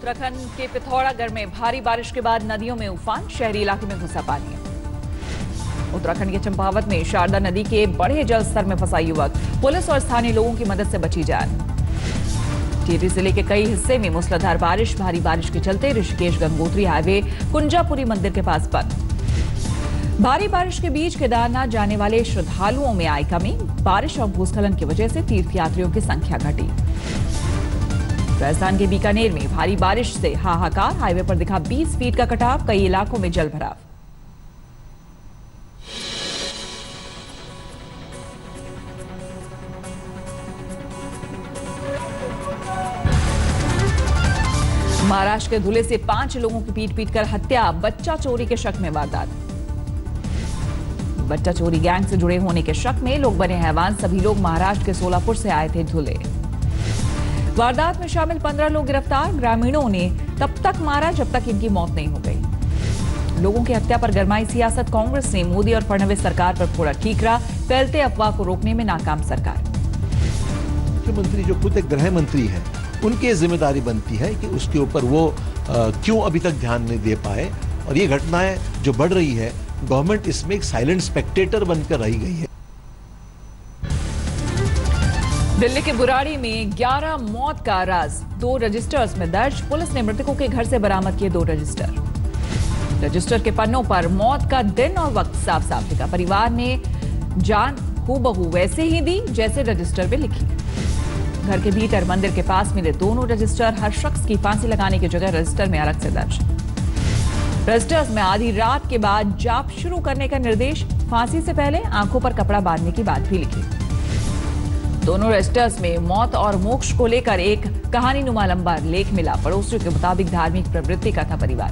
उत्तराखंड के पिथौरागढ़ में भारी बारिश के बाद नदियों में उफान, शहरी इलाके में घुसा पानी। उत्तराखंड के चंपावत में शारदा नदी के बढ़े जल स्तर में फंसा युवक, पुलिस और स्थानीय लोगों की मदद से बची जान। टिहरी जिले के कई हिस्से में मूसलाधार बारिश, भारी बारिश के चलते ऋषिकेश गंगोत्री हाईवे कुंजापुरी मंदिर के पास बंद। भारी बारिश के बीच केदारनाथ जाने वाले श्रद्धालुओं में आई कमी, बारिश और भूस्खलन की वजह से तीर्थयात्रियों की संख्या घटी। राजस्थान के बीकानेर में भारी बारिश से हाहाकार, हाईवे पर दिखा 20 फीट का कटाव, कई इलाकों में जल भराव। महाराष्ट्र के धुले से 5 लोगों की पीट कर हत्या, बच्चा चोरी के शक में वारदात। बच्चा चोरी गैंग से जुड़े होने के शक में लोग बने हैवान, सभी लोग महाराष्ट्र के सोलापुर से आए थे धुले। वारदात में शामिल 15 लोग गिरफ्तार, ग्रामीणों ने तब तक मारा जब तक इनकी मौत नहीं हो गई। लोगों की हत्या पर गरमाई सियासत, कांग्रेस ने मोदी और फडणवीस सरकार पर फोड़ा ठीकरा, फैलते अफवाह को रोकने में नाकाम सरकार। मुख्यमंत्री जो खुद एक गृह मंत्री है, उनकी जिम्मेदारी बनती है कि उसके ऊपर वो क्यों अभी तक ध्यान नहीं दे पाए, और ये घटनाएं जो बढ़ रही है, गवर्नमेंट इसमें एक साइलेंट स्पेक्टेटर बनकर रह गई है। दिल्ली के बुराड़ी में 11 मौत का राज, 2 रजिस्टर्स में दर्ज, पुलिस ने मृतकों के घर से बरामद किए 2 रजिस्टर। रजिस्टर के पन्नों पर मौत का दिन और वक्त साफ साफ लिखा, परिवार ने जान हूबहू वैसे ही दी जैसे रजिस्टर में लिखी। घर के भीतर मंदिर के पास मिले दोनों रजिस्टर, हर शख्स की फांसी लगाने की जगह रजिस्टर में अलग से दर्ज। रजिस्टर्स में आधी रात के बाद जाप शुरू करने का निर्देश, फांसी से पहले आंखों पर कपड़ा बांधने की बात भी लिखी। दोनों रजिस्टर्स में मौत और मोक्ष को लेकर एक कहानीनुमा लंबा लेख मिला, पड़ोसियों के मुताबिक धार्मिक प्रवृत्ति का था परिवार।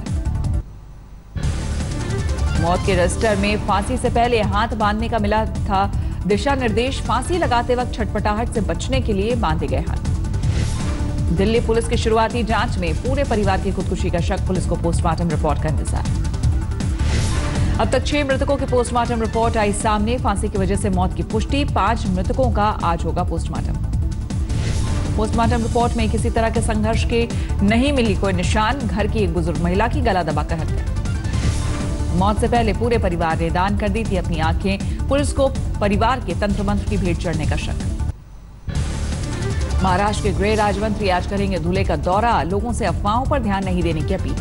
मौत के रजिस्टर में फांसी से पहले हाथ बांधने का मिला था दिशा निर्देश, फांसी लगाते वक्त छटपटाहट से बचने के लिए बांधे गए हाथ। दिल्ली पुलिस की शुरुआती जांच में पूरे परिवार की खुदकुशी का शक, पुलिस को पोस्टमार्टम रिपोर्ट का इंतजार। अब तक 6 मृतकों की पोस्टमार्टम रिपोर्ट आई सामने, फांसी की वजह से मौत की पुष्टि, 5 मृतकों का आज होगा पोस्टमार्टम। पोस्टमार्टम रिपोर्ट में किसी तरह के संघर्ष के नहीं मिली कोई निशान, घर की एक बुजुर्ग महिला की गला दबाकर हत्या। मौत से पहले पूरे परिवार ने दान कर दी थी अपनी आंखें, पुलिस को परिवार के तंत्र मंत्र की भेंट चढ़ने का शक। महाराष्ट्र के गृह राज्य मंत्री आज करेंगे धुले का दौरा, लोगों से अफवाहों पर ध्यान नहीं देने की अपील।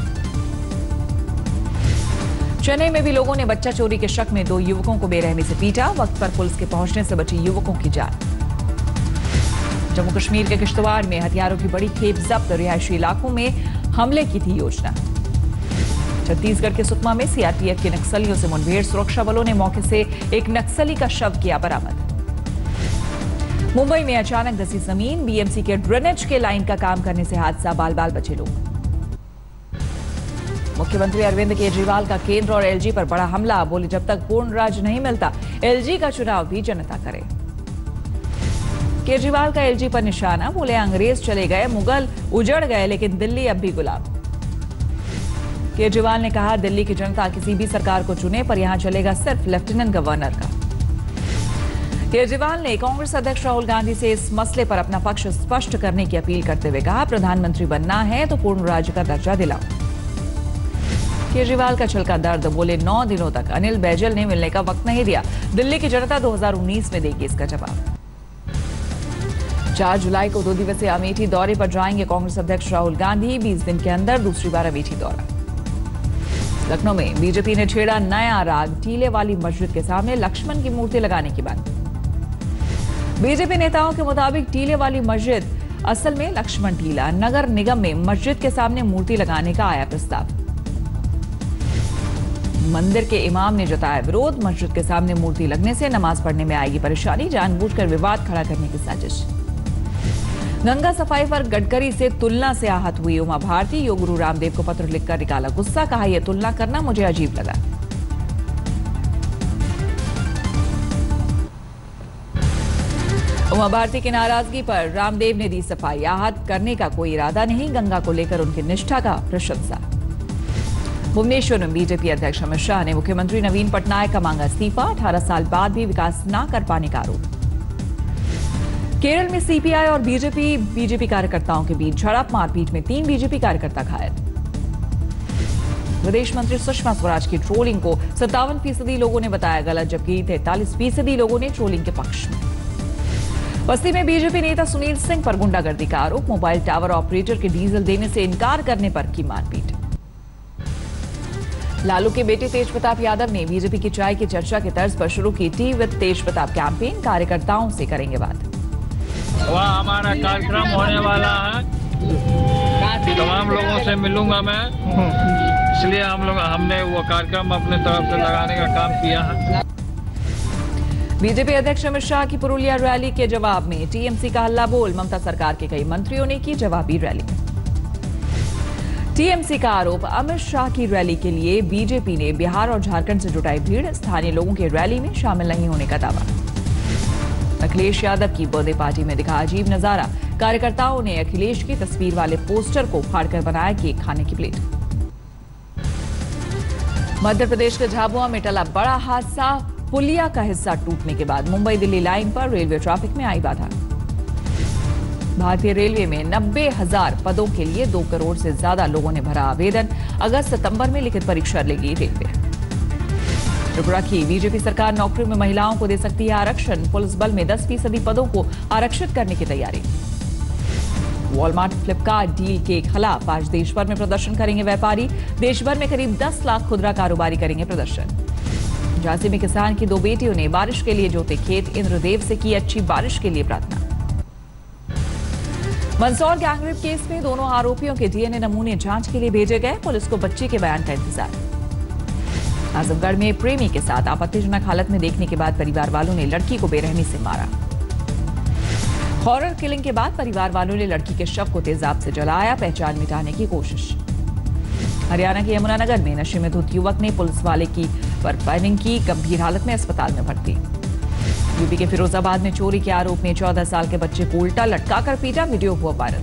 चेन्नई में भी लोगों ने बच्चा चोरी के शक में 2 युवकों को बेरहमी से पीटा, वक्त पर पुलिस के पहुंचने से बची युवकों की जान। जम्मू कश्मीर के किश्तवाड़ में हथियारों की बड़ी खेप जब्त, रिहायशी इलाकों में हमले की थी योजना। छत्तीसगढ़ के सुकमा में सीआरपीएफ के नक्सलियों से मुठभेड़, सुरक्षा बलों ने मौके से एक नक्सली का शव किया बरामद। मुंबई में अचानक धसी जमीन, बीएमसी के ड्रेनेज के लाइन का काम करने से हादसा, बाल बाल बचे लोग। मुख्यमंत्री अरविंद केजरीवाल का केंद्र और एलजी पर बड़ा हमला, बोले जब तक पूर्ण राज नहीं मिलता एलजी का चुनाव भी जनता करे। केजरीवाल का एलजी पर निशाना, बोले अंग्रेज चले गए, मुगल उजड़ गए, लेकिन दिल्ली अब भी गुलाम। केजरीवाल ने कहा दिल्ली की जनता किसी भी सरकार को चुने, पर यहां चलेगा सिर्फ लेफ्टिनेंट गवर्नर का। केजरीवाल ने कांग्रेस अध्यक्ष राहुल गांधी से इस मसले पर अपना पक्ष स्पष्ट करने की अपील करते हुए कहा, प्रधानमंत्री बनना है तो पूर्ण राज्य का दर्जा दिलाओ। केजरीवाल का छल का दर्द, बोले 9 दिनों तक अनिल बैजल ने मिलने का वक्त नहीं दिया, दिल्ली की जनता 2019 में देगी इसका जवाब। 4 जुलाई को 2 दिवसीय अमेठी दौरे पर जाएंगे कांग्रेस अध्यक्ष राहुल गांधी, 20 दिन के अंदर दूसरी बार अमेठी दौरा। लखनऊ में बीजेपी ने छेड़ा नया राग, टीले वाली मस्जिद के सामने लक्ष्मण की मूर्ति लगाने की बात। बीजेपी नेताओं के मुताबिक टीले वाली मस्जिद असल में लक्ष्मण टीला, नगर निगम में मस्जिद के सामने मूर्ति लगाने का आया प्रस्ताव। मंदिर के इमाम ने जताया विरोध, मस्जिद के सामने मूर्ति लगने से नमाज पढ़ने में आएगी परेशानी, जानबूझकर विवाद खड़ा करने की साजिश। गंगा सफाई पर गडकरी से तुलना से आहत हुई उमा भारती, योग गुरु रामदेव को पत्र लिखकर निकाला गुस्सा, कहा यह तुलना करना मुझे अजीब लगा। उमा भारती की नाराजगी पर रामदेव ने दी सफाई, आहत करने का कोई इरादा नहीं, गंगा को लेकर उनकी निष्ठा का प्रशंसा। भुवनेश्वर में बीजेपी अध्यक्ष अमित शाह ने मुख्यमंत्री नवीन पटनायक का मांगा इस्तीफा, 18 साल बाद भी विकास न कर पाने का आरोप। केरल में सीपीआई और बीजेपी कार्यकर्ताओं के बीच झड़प, मारपीट में 3 बीजेपी कार्यकर्ता घायल। विदेश मंत्री सुषमा स्वराज की ट्रोलिंग को 57% लोगों ने बताया गलत, जबकि 43% लोगों ने ट्रोलिंग के पक्ष में। बस्ती में बीजेपी नेता सुनील सिंह पर गुंडागर्दी का आरोप, मोबाइल टावर ऑपरेटर के डीजल देने से इनकार करने पर की मारपीट। लालू के बेटे तेज प्रताप यादव ने बीजेपी की चाय की चर्चा की तर्ज पर शुरू की tea with Tej Pratap campaign, कार्यकर्ताओं से करेंगे बात। वह हमारा कार्यक्रम होने वाला है, तमाम लोगों से मिलूंगा मैं, इसलिए हमने वो कार्यक्रम अपने तरफ से लगाने का काम किया है। बीजेपी अध्यक्ष अमित शाह की पुरुलिया रैली के जवाब में टीएमसी का हल्ला बोल, ममता सरकार के कई मंत्रियों ने की जवाबी रैली। टीएमसी का आरोप, अमित शाह की रैली के लिए बीजेपी ने बिहार और झारखंड से जुटाई भीड़, स्थानीय लोगों के रैली में शामिल नहीं होने का दावा। अखिलेश यादव की बर्थडे पार्टी में दिखा अजीब नजारा, कार्यकर्ताओं ने अखिलेश की तस्वीर वाले पोस्टर को फाड़कर बनाया केक खाने की प्लेट। मध्य प्रदेश के झाबुआ में टला बड़ा हादसा, पुलिया का हिस्सा टूटने के बाद मुंबई दिल्ली लाइन पर रेलवे ट्रैफिक में आई बाधा। भारतीय रेलवे में 90,000 पदों के लिए 2 करोड़ से ज्यादा लोगों ने भरा आवेदन, अगस्त-सितंबर में लिखित परीक्षा लेगी रेलवे। त्रिपुरा की बीजेपी सरकार नौकरी में महिलाओं को दे सकती है आरक्षण, पुलिस बल में 10% पदों को आरक्षित करने की तैयारी। वॉलमार्ट फ्लिपकार्ट डील के खिलाफ आज देश भर में प्रदर्शन करेंगे व्यापारी, देश भर में करीब 10 लाख खुदरा कारोबारी करेंगे प्रदर्शन। झांसी में किसान की 2 बेटियों ने बारिश के लिए जोते खेत, इंद्रदेव से की अच्छी बारिश के लिए प्रार्थना। मंदसौर गैंगरेप केस में दोनों आरोपियों के डीएनए नमूने जांच के लिए भेजे गए, पुलिस को बच्ची के बयान का इंतजार। आजमगढ़ में प्रेमी के साथ आपत्तिजनक हालत में देखने के बाद परिवार वालों ने लड़की को बेरहमी से मारा। हॉरर किलिंग के बाद परिवार वालों ने लड़की के शव को तेजाब से जलाया, पहचान मिटाने की कोशिश। हरियाणा के यमुनानगर में नशे में धुत युवक ने पुलिस वाले की पर फायरिंग की, गंभीर हालत में अस्पताल में भर्ती। यूपी के फिरोजाबाद में चोरी के आरोप में 14 साल के बच्चे को उल्टा लटकाकर पीटा, वीडियो हुआ वायरल।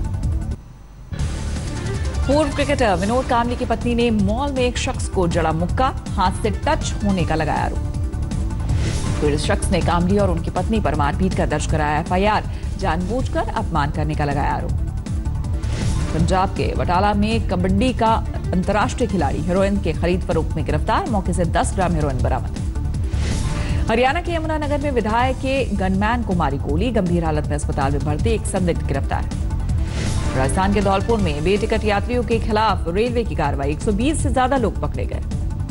पूर्व क्रिकेटर विनोद कांबली की पत्नी ने मॉल में एक शख्स को जड़ा मुक्का, हाथ से टच होने का लगाया आरोप। पीड़ित शख्स ने कांबली और उनकी पत्नी पर मारपीट कर दर्ज कराया एफआईआर, जानबूझकर अपमान करने का लगाया आरोप। पंजाब के बटाला में कबड्डी का अंतर्राष्ट्रीय खिलाड़ी हेरोइन के खरीद फरोख्त में गिरफ्तार, मौके से 10 ग्राम हेरोइन बरामद। हरियाणा के यमुनानगर में विधायक के गनमैन को मारी गोली, गंभीर हालत में अस्पताल में भर्ती, एक संदिग्ध गिरफ्तार। राजस्थान के धौलपुर में बेटिकट यात्रियों के खिलाफ रेलवे की कार्रवाई, 120 से ज्यादा लोग पकड़े गए।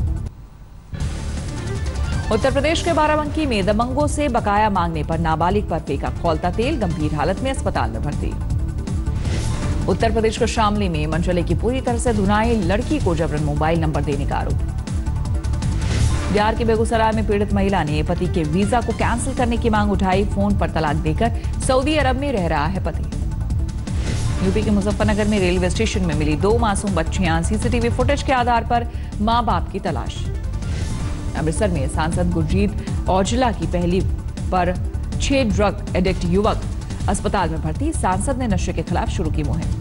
उत्तर प्रदेश के बाराबंकी में दबंगों से बकाया मांगने पर नाबालिग पर फेंका खौलता तेल, गंभीर हालत में अस्पताल में भर्ती। उत्तर प्रदेश के शामली में मनचले की पूरी तरह से धुनाई लड़की को जबरन मोबाइल नंबर देने का आरोप। बिहार के बेगूसराय में पीड़ित महिला ने पति के वीजा को कैंसिल करने की मांग उठाई, फोन पर तलाक देकर सऊदी अरब में रह रहा है पति। यूपी के मुजफ्फरनगर में रेलवे स्टेशन में मिली 2 मासूम बच्चियां, सीसीटीवी फुटेज के आधार पर मां बाप की तलाश। अमृतसर में सांसद गुरजीत औजला की पहली पर 6 ड्रग एडिक्ट युवक अस्पताल में भर्ती, सांसद ने नशे के खिलाफ शुरू की मुहिम।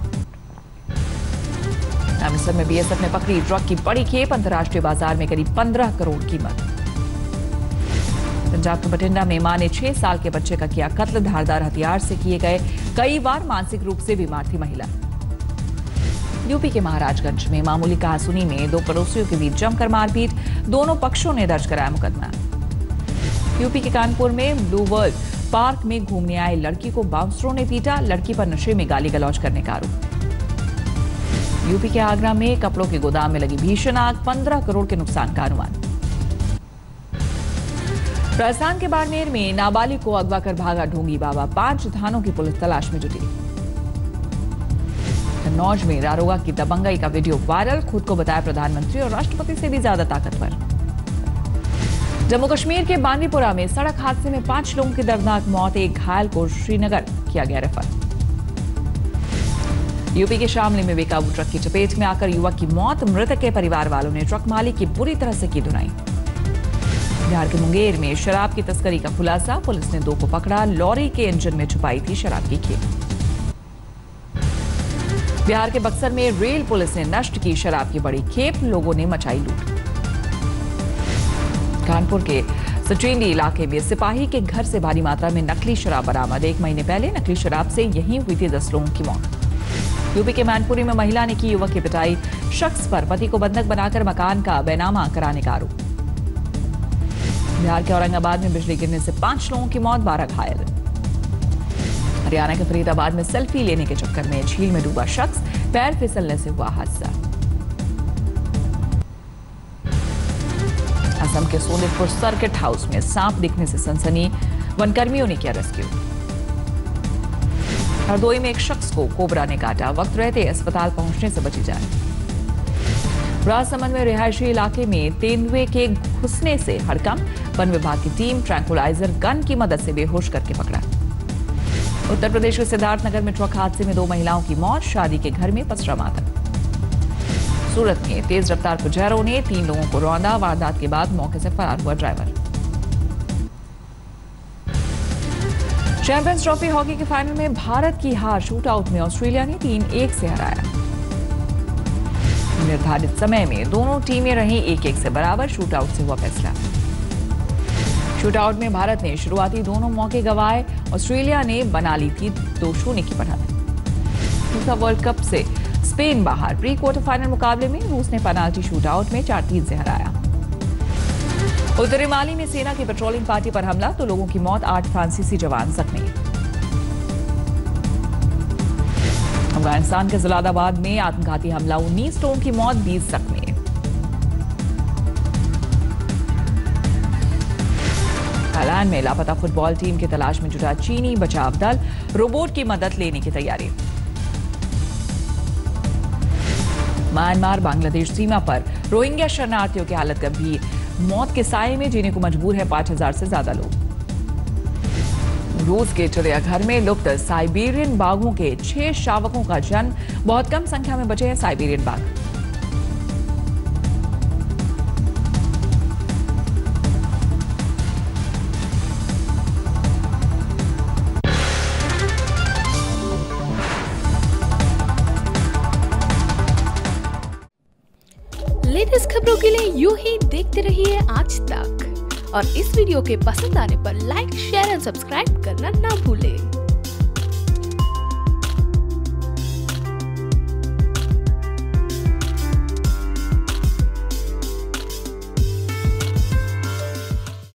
अमृतसर में बीएसएफ ने पकड़ी ड्रग की बड़ी खेप, अंतर्राष्ट्रीय बाजार में करीब 15 करोड़ कीमत। पंजाब के बठिंडा में मां ने 6 साल के बच्चे का किया कत्ल, धारदार हथियार से किए गए, कई बार मानसिक रूप से बीमार थी महिला। यूपी के महाराजगंज में मामूली कहासुनी में 2 पड़ोसियों के बीच जमकर मारपीट, दोनों पक्षों ने दर्ज कराया मुकदमा। यूपी के कानपुर में ब्लू वर्ल्ड पार्क में घूमने आए लड़की को बाउंसरों ने पीटा, लड़की पर नशे में गाली गलौज करने का आरोप। यूपी के आगरा में कपड़ों के गोदाम में लगी भीषण आग, 15 करोड़ के नुकसान का अनुमान। राजस्थान के बाड़मेर में नाबालिग को अगवा कर भागा ढोंगी बाबा, 5 थानों की पुलिस तलाश में जुटी। कन्नौज में दारोगा की दबंगई का वीडियो वायरल, खुद को बताया प्रधानमंत्री और राष्ट्रपति से भी ज्यादा ताकतवर। जम्मू कश्मीर के बांदीपुरा में सड़क हादसे में 5 लोगों की दर्दनाक मौत, एक घायल को श्रीनगर किया गया रेफर। यूपी के शामली में बेकाबू ट्रक की चपेट में आकर युवक की मौत, मृतक के परिवार वालों ने ट्रक मालिक की बुरी तरह से की धुनाई। बिहार के मुंगेर में शराब की तस्करी का खुलासा, पुलिस ने 2 को पकड़ा, लॉरी के इंजन में छुपाई थी शराब की खेप। बिहार के बक्सर में रेल पुलिस ने नष्ट की शराब की बड़ी खेप, लोगों ने मचाई लूट। कानपुर के सचेंडी इलाके में सिपाही के घर से भारी मात्रा में नकली शराब बरामद। 1 महीने पहले नकली शराब से यहीं हुई थी 10 लोगों की मौत। यूपी के मैनपुरी में महिला ने की युवक की पिटाई। शख्स पर पति को बंधक बनाकर मकान का बैनामा कराने का आरोप। बिहार के औरंगाबाद में बिजली गिरने से 5 लोगों की मौत, 12 घायल। हरियाणा के फरीदाबाद में सेल्फी लेने के चक्कर में झील में डूबा शख्स, पैर फिसलने से हुआ हादसा। असम के सोनितपुर सर्किट हाउस में सांप दिखने से सनसनी, वनकर्मियों ने किया रेस्क्यू। हरदोई में एक शख्स को कोबरा ने काटा, वक्त रहते अस्पताल पहुंचने से बची जान। राजसमंद में रिहायशी इलाके में तेंदुए के घुसने से हड़कंप, वन विभाग की टीम ट्रैंकुलाइजर गन की मदद से बेहोश करके पकड़ा। उत्तर प्रदेश के सिद्धार्थनगर में ट्रक हादसे में 2 महिलाओं की मौत, शादी के घर में पसरा मातम। सूरत में तेज रफ्तार पुजारों ने 3 लोगों को रौंदा, वारदात के बाद मौके से फरार हुआ ड्राइवर। चैंपियंस ट्रॉफी हॉकी के फाइनल में भारत की हार, शूटआउट में ऑस्ट्रेलिया ने 3-1 से हराया। निर्धारित समय में दोनों टीमें रहीं 1-1 से बराबर, शूटआउट से हुआ फैसला। शूटआउट में भारत ने शुरुआती दोनों मौके गंवाए, ऑस्ट्रेलिया ने बना ली थी 2-0 की बढ़त। फीफा वर्ल्ड कप से स्पेन बाहर। प्री क्वार्टर फाइनल मुकाबले में रूस ने पेनाल्टी शूटआउट में 4-3 से हराया। उत्तरी माली में सेना की पेट्रोलिंग पार्टी पर हमला, 2 लोगों की मौत, 8 फ्रांसीसी जवान जख्मी। अफगानिस्तान के जलालाबाद में आत्मघाती हमला, 19 लोगों की मौत, 20 जख्मी। थाईलैंड में लापता फुटबॉल टीम की तलाश में जुटा चीनी बचाव दल, रोबोट की मदद लेने की तैयारी। म्यांमार बांग्लादेश सीमा पर रोहिंग्या शरणार्थियों की हालत गंभीर, मौत के साए में जीने को मजबूर है 5000 से ज्यादा लोग। रूस के चिड़ियाघर में लुप्त साइबेरियन बाघों के 6 शावकों का जन्म, बहुत कम संख्या में बचे हैं साइबेरियन बाघ। लेटेस्ट खबरों के लिए यूं ही देखते रहिए आज तक, और इस वीडियो के पसंद आने पर लाइक, शेयर एंड सब्सक्राइब करना ना भूलें।